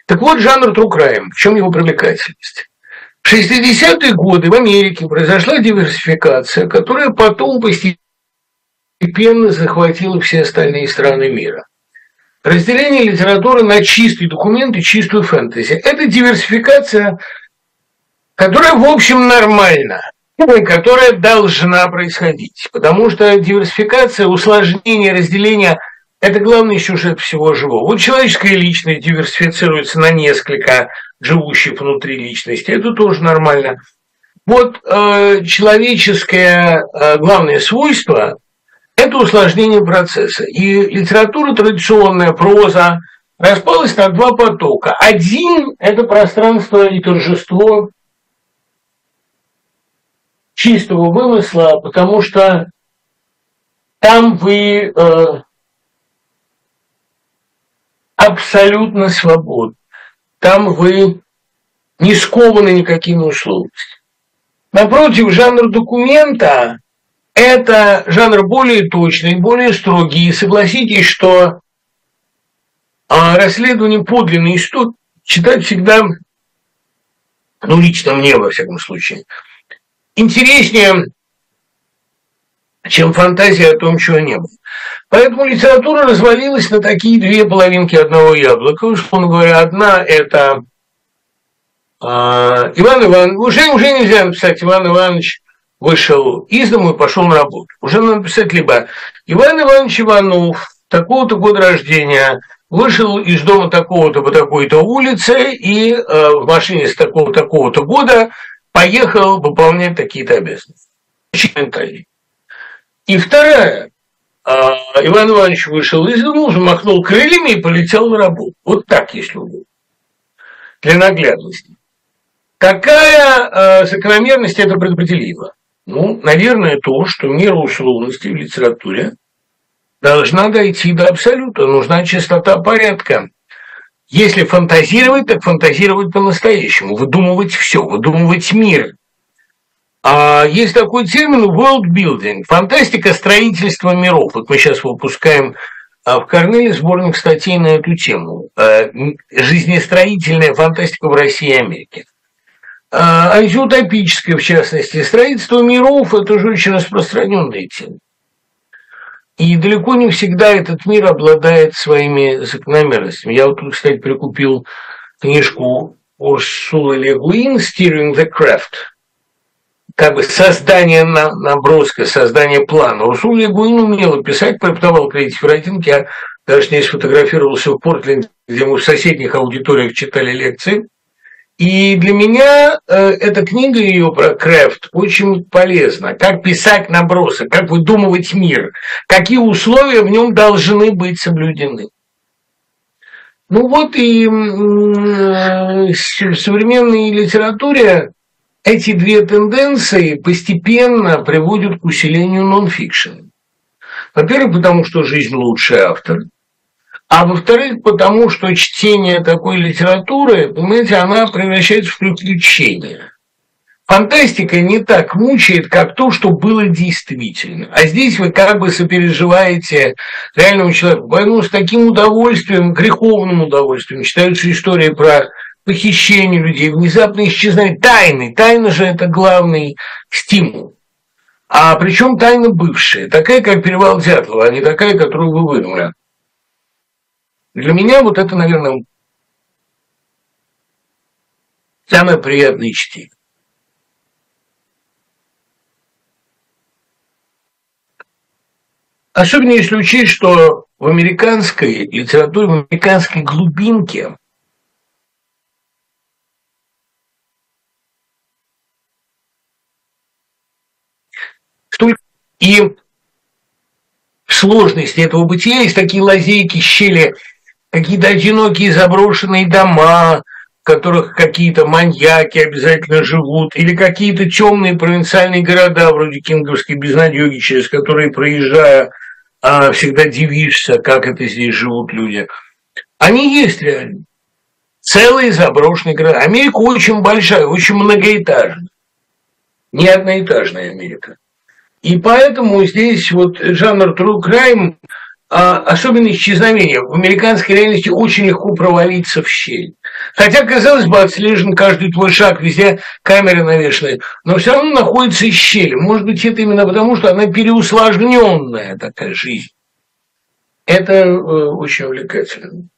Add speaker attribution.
Speaker 1: Так вот, жанр true crime, в чем его привлекательность? В 60-е годы в Америке произошла диверсификация, которая потом постепенно захватила все остальные страны мира. Разделение литературы на чистый документ и чистую фэнтези. Это диверсификация, которая, в общем, нормальна, которая должна происходить. Потому что диверсификация, усложнение, разделение – это главный сюжет всего живого. Вот человеческая личность диверсифицируется на несколько живущих внутри личности. Это тоже нормально. Вот человеческое главное свойство – это усложнение процесса. И литература традиционная, проза, распалась на два потока. Один – это пространство и торжество чистого вымысла, потому что там вы абсолютно свободны. Там вы не скованы никакими условностями. Напротив, жанр документа – это жанр более точный, более строгий. И согласитесь, что расследование подлинной истории читать всегда, ну, лично мне, во всяком случае, интереснее, чем фантазия о том, чего не было. Поэтому литература развалилась на такие две половинки одного яблока. Условно говоря, одна – это Иван Иванович. Уже нельзя написать «Иван Иванович вышел из дома и пошел на работу». Уже надо написать либо «Иван Иванович Иванов, такого-то года рождения, вышел из дома такого-то по такой-то улице и в машине с такого-то года поехал выполнять такие-то обязанности». И вторая. Иван Иванович вышел из дома, взмахнул крыльями и полетел на работу. Вот так, если угодно. Для наглядности. Какая закономерность это предопределила? Ну, наверное, то, что мера условности в литературе должна дойти до абсолюта. Нужна чистота порядка. Если фантазировать, так фантазировать по-настоящему. Выдумывать все, выдумывать мир. Есть такой термин world building, фантастика строительства миров. Вот мы сейчас выпускаем в Корнеле сборник статей на эту тему. Жизнестроительная фантастика в России и Америке. Антиутопическая, в частности. Строительство миров – это же очень распространенная тема. И далеко не всегда этот мир обладает своими закономерностями. Я вот тут, кстати, прикупил книжку Урсулы Ле Гуин «Steering the Craft». Как бы создание наброска, создание плана. Урсула Ле Гуин умела писать, преподавал креатив райтинг. Я даже не сфотографировался в Портленде, где мы в соседних аудиториях читали лекции. И для меня эта книга ее про крафт очень полезна. Как писать набросок, как выдумывать мир, какие условия в нем должны быть соблюдены. Ну вот и в современной литературе эти две тенденции постепенно приводят к усилению нон-фикшена. Во-первых, потому что жизнь лучший автор. А во-вторых, потому что чтение такой литературы, понимаете, она превращается в приключение. Фантастика не так мучает, как то, что было действительно. А здесь вы как бы сопереживаете реальному человеку. Поэтому с таким удовольствием, греховным удовольствием читаются истории про похищение людей, внезапно исчезновение тайны. Тайна же это главный стимул. А причем тайна бывшая, такая, как перевал Дятлова, а не такая, которую вы выдумали. Для меня вот это, наверное, самое приятное чтение. Особенно если учесть, что в американской литературе, в американской глубинке и в сложности этого бытия есть такие лазейки, щели, какие-то одинокие заброшенные дома, в которых какие-то маньяки обязательно живут, или какие-то темные провинциальные города, вроде Кинговской безнадёги, через которые, проезжая, всегда дивишься, как это здесь живут люди. Они есть реально. Целые заброшенные города. Америка очень большая, очень многоэтажная. Не одноэтажная Америка. И поэтому здесь вот жанр true crime, особенно исчезновение, в американской реальности очень легко провалиться в щель. Хотя, казалось бы, отслежен каждый твой шаг, везде камеры навешаны, но все равно находится из щели. Может быть, это именно потому, что она переусложненная такая жизнь. Это очень увлекательно.